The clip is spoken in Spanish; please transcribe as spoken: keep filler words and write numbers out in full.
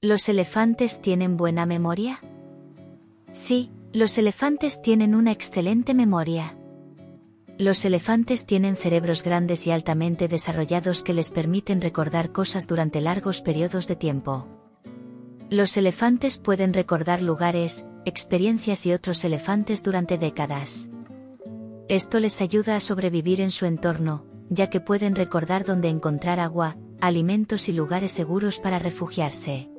¿Los elefantes tienen buena memoria? Sí, los elefantes tienen una excelente memoria. Los elefantes tienen cerebros grandes y altamente desarrollados que les permiten recordar cosas durante largos periodos de tiempo. Los elefantes pueden recordar lugares, experiencias y otros elefantes durante décadas. Esto les ayuda a sobrevivir en su entorno, ya que pueden recordar dónde encontrar agua, alimentos y lugares seguros para refugiarse.